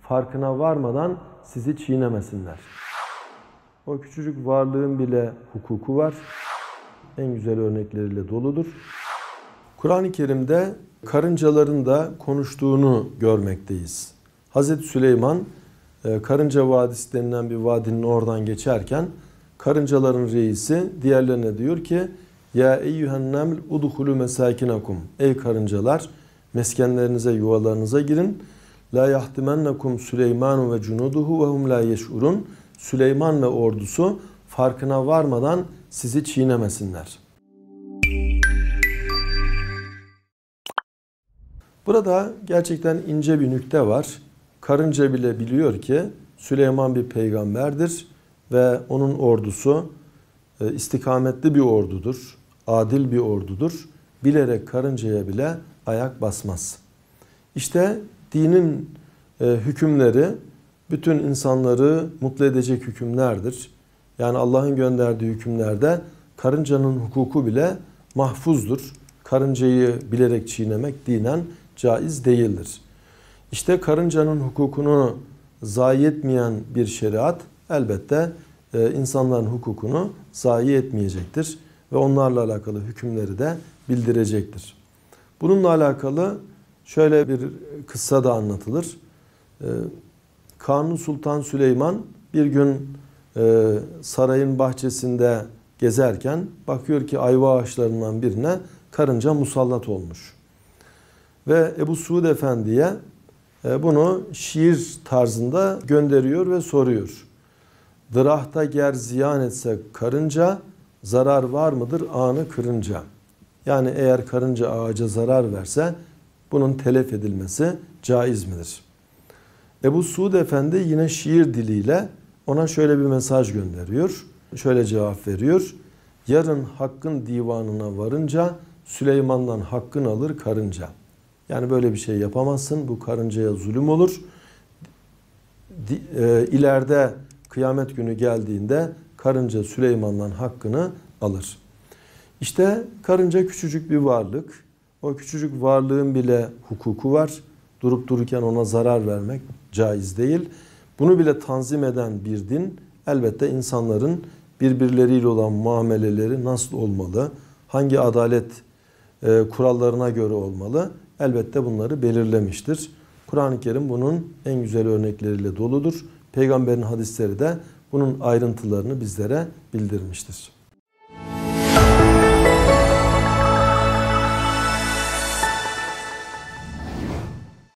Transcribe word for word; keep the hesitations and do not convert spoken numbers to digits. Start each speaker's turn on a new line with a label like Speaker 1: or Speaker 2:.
Speaker 1: farkına varmadan sizi çiğnemesinler. O küçücük varlığın bile hukuku var. En güzel örnekleriyle doludur. Kur'an-ı Kerim'de karıncaların da konuştuğunu görmekteyiz. Hazreti Süleyman Karınca Vadisi denilen bir vadinin oradan geçerken karıncaların reisi diğerlerine diyor ki: Ya eyyühen neml udhulu mesakinakum. Ey karıncalar, meskenlerinize, yuvalarınıza girin. La yahtimennekum Süleyman ve cunuduhu ve hum la yeş'urun. Süleyman ve ordusu farkına varmadan sizi çiğnemesinler. Burada gerçekten ince bir nükte var. Karınca bile biliyor ki Süleyman bir peygamberdir ve onun ordusu istikametli bir ordudur, adil bir ordudur. Bilerek karıncaya bile ayak basmaz. İşte dinin hükümleri bütün insanları mutlu edecek hükümlerdir. Yani Allah'ın gönderdiği hükümlerde karıncanın hukuku bile mahfuzdur. Karıncayı bilerek çiğnemek dinen caiz değildir. İşte karıncanın hukukunu zayi etmeyen bir şeriat elbette insanların hukukunu zayi etmeyecektir ve onlarla alakalı hükümleri de bildirecektir. Bununla alakalı şöyle bir kıssa da anlatılır. Kanuni Sultan Süleyman bir gün sarayın bahçesinde gezerken bakıyor ki ayva ağaçlarından birine karınca musallat olmuş. Ve Ebu Suud Efendi'ye bunu şiir tarzında gönderiyor ve soruyor. Dırahta ger ziyan etse karınca, zarar var mıdır anı kırınca? Yani eğer karınca ağaca zarar verse bunun telef edilmesi caiz midir? Ebu Suud Efendi yine şiir diliyle ona şöyle bir mesaj gönderiyor. Şöyle cevap veriyor. Yarın hakkın divanına varınca Süleyman'dan hakkın alır karınca. Yani böyle bir şey yapamazsın. Bu karıncaya zulüm olur. İleride kıyamet günü geldiğinde karınca Süleyman'dan hakkını alır. İşte karınca küçücük bir varlık. O küçücük varlığın bile hukuku var. Durup dururken ona zarar vermek caiz değil. Bunu bile tanzim eden bir din elbette insanların birbirleriyle olan muameleleri nasıl olmalı, hangi adalet kurallarına göre olmalı, elbette bunları belirlemiştir. Kur'an-ı Kerim bunun en güzel örnekleriyle doludur. Peygamberin hadisleri de bunun ayrıntılarını bizlere bildirmiştir.